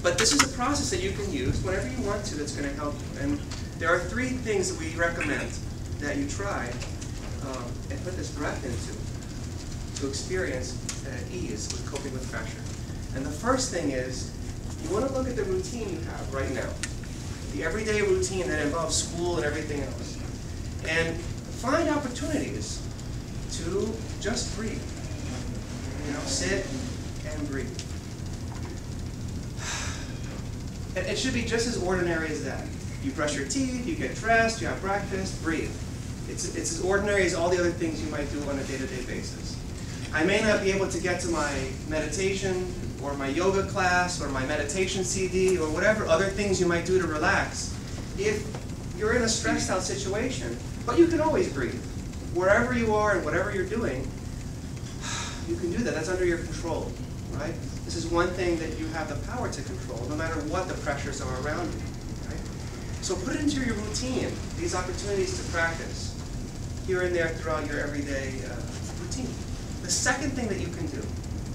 But this is a process that you can use whenever you want to that's going to help you. And there are 3 things that we recommend that you try and put this breath into to experience ease with coping with pressure. And the first thing is, you want to look at the routine you have right now. The everyday routine that involves school and everything else. And find opportunities to just breathe. You know, sit and breathe. And it should be just as ordinary as that. You brush your teeth, you get dressed, you have breakfast, breathe. It's as ordinary as all the other things you might do on a day-to-day basis. I may not be able to get to my meditation or my yoga class or my meditation CD or whatever other things you might do to relax if you're in a stressed out situation, but you can always breathe. Wherever you are and whatever you're doing, you can do that. That's under your control, right? This is one thing that you have the power to control, no matter what the pressures are around you, right? So put into your routine these opportunities to practice here and there throughout your everyday routine. The second thing that you can do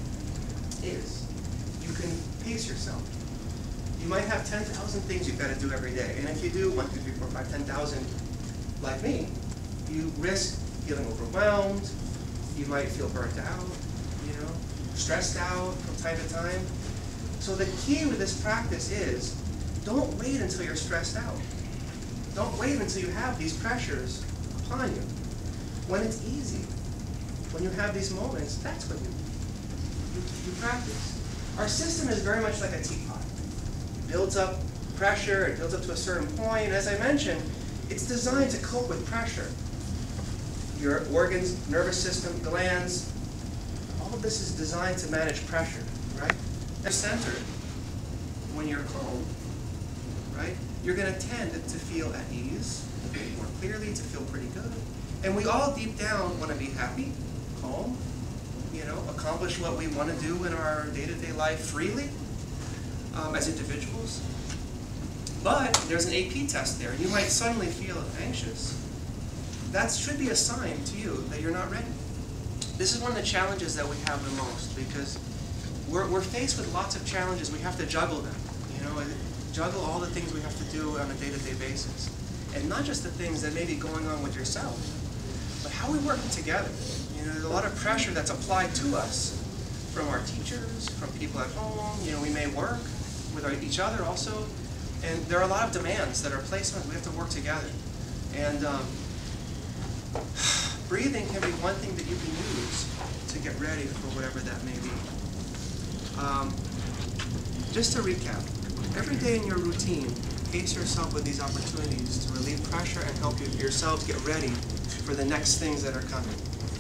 is you can pace yourself. You might have 10,000 things you've got to do every day, and if you do 1, 2, 3, 4, 5, 10,000 like me, you risk feeling overwhelmed. You might feel burnt out, you know, stressed out from time to time. So the key with this practice is, don't wait until you're stressed out. Don't wait until you have these pressures upon you. When it's easy, when you have these moments, that's when you practice. Our system is very much like a teapot. It builds up pressure, it builds up to a certain point, and as I mentioned, it's designed to cope with pressure. Your organs, nervous system, glands, all of this is designed to manage pressure, right? They're centered. When you're calm, right, you're going to tend to feel at ease, to think more clearly, to feel pretty good. And we all deep down want to be happy, calm, you know, accomplish what we want to do in our day-to-day life freely as individuals. But there's an AP test there, and you might suddenly feel anxious. That should be a sign to you that you're not ready. This is one of the challenges that we have the most, because we're faced with lots of challenges. We have to juggle them, you know, juggle all the things we have to do on a day-to-day basis. And not just the things that may be going on with yourself, but how we work together. You know, there's a lot of pressure that's applied to us from our teachers, from people at home. You know, we may work with each other also. And there are a lot of demands that are placed on us. We have to work together. And breathing can be one thing that you can use to get ready for whatever that may be. Just to recap, every day in your routine, pace yourself with these opportunities to relieve pressure and help yourselves get ready for the next things that are coming.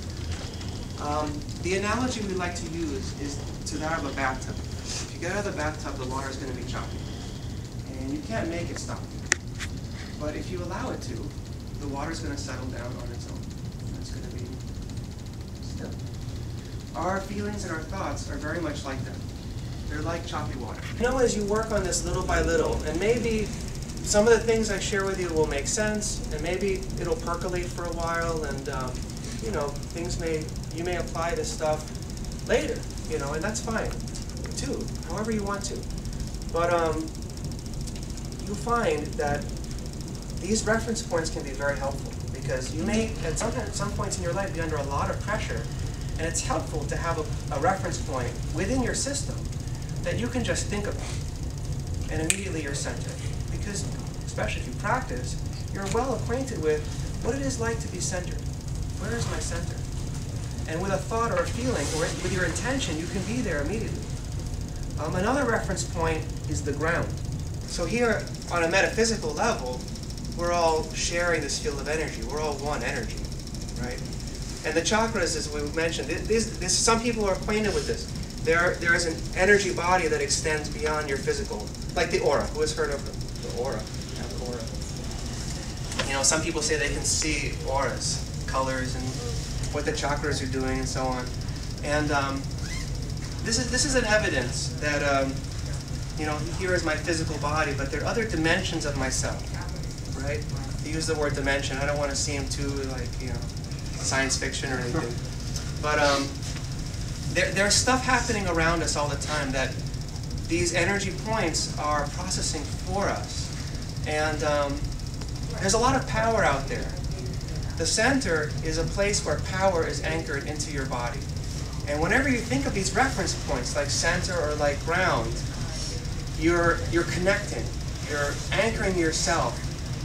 The analogy we like to use is to that of a bathtub. If you get out of the bathtub, the water is going to be choppy. And you can't make it stop. But if you allow it to, the water is going to settle down on its own. It's going to be still. Our feelings and our thoughts are very much like that. They're like choppy water. You know, as you work on this little by little, and maybe some of the things I share with you will make sense, and maybe it'll percolate for a while, and you know, you may apply this stuff later, you know, and that's fine too, however you want to. But you'll find that these reference points can be very helpful, because you may, at some points in your life, be under a lot of pressure, and it's helpful to have a reference point within your system that you can just think about, and immediately you're centered. Because, especially if you practice, you're well acquainted with what it is like to be centered. Where is my center? And with a thought or a feeling, or with your intention, you can be there immediately. Another reference point is the ground. So here, on a metaphysical level, we're all sharing this field of energy. We're all one energy, right? And the chakras, as we mentioned, some people are acquainted with this. There is an energy body that extends beyond your physical, like the aura. Who has heard of the aura? Yeah, the aura. You know, some people say they can see auras, colors, and what the chakras are doing, and so on. And this is an evidence that you know, here is my physical body, but there are other dimensions of myself, right? To use the word dimension, I don't want to seem too, like, you know, science fiction or anything. But there's stuff happening around us all the time that these energy points are processing for us. And there's a lot of power out there. The center is a place where power is anchored into your body. And whenever you think of these reference points, like center or like ground, you're connecting. You're anchoring yourself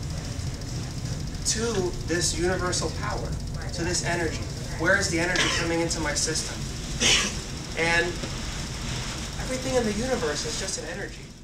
to this universal power, to this energy. Where is the energy coming into my system? And everything in the universe is just an energy.